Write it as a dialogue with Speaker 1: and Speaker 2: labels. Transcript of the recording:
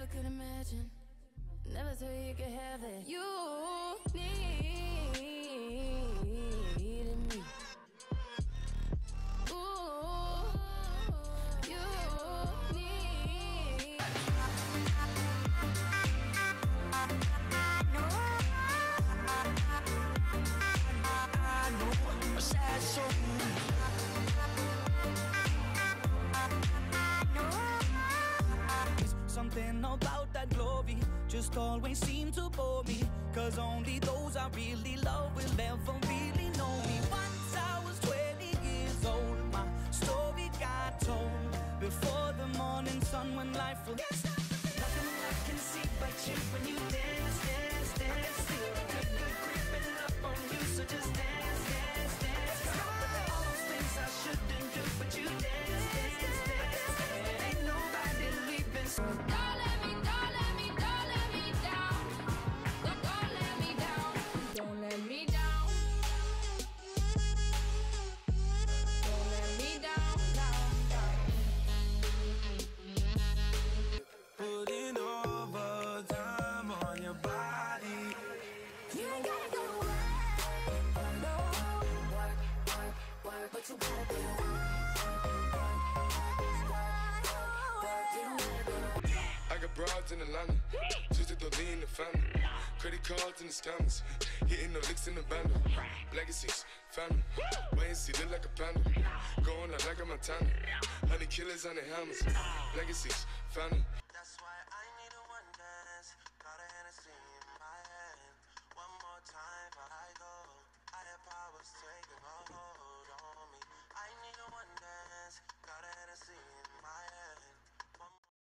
Speaker 1: could imagine. Never thought you could have it. You needed me. Ooh, you need.
Speaker 2: I know a sad soul. Something about that glory just always seemed to bore me, 'cause only those I really love will ever really know me. Once I was 20 years old, my story got told before the morning sun, when life will nothing I can see but you when you dance, dance, dance. Feel good creeping up on you, so just dance, dance, dance. All those things I shouldn't do, but you dance, dance, dance. Ain't nobody leaving.
Speaker 1: Don't let me down. Don't let me down. Don't let me down. Don't let me down, down.
Speaker 3: Putting overtime on your body.
Speaker 1: You ain't gotta go to work, no. Work, but you gotta do
Speaker 3: I got broads in Atlanta, just to lean in the family. Credit cards and the scammers, hitting the licks in the bundle. Legacies, family, wait and see, look like a panda. Going out like a Montana, honey killers on the hammers. Legacies, family.